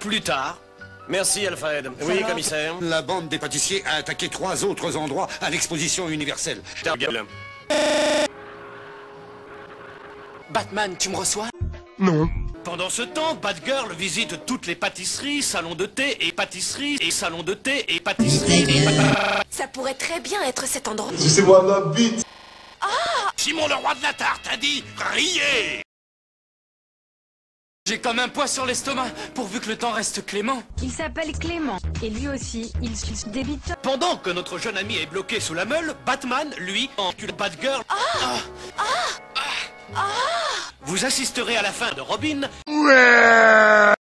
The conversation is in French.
Plus tard. Merci, Alfred. Oui, commissaire. La bande des pâtissiers a attaqué 3 autres endroits à l'exposition universelle. Ta gueule. Batman, tu me reçois? Non. Pendant ce temps, Batgirl visite toutes les pâtisseries, salons de thé et pâtisseries et salons de thé et pâtisseries. Ça pourrait très bien être cet endroit. Sucez-moi ma bite. Simon le roi de la tarte a dit riez. J'ai comme un poids sur l'estomac, pourvu que le temps reste clément. Il s'appelle Clément, et lui aussi, il suce des bites. Pendant que notre jeune ami est bloqué sous la meule, Batman, lui, encule Batgirl. Vous assisterez à la fin de Robin. Ouais.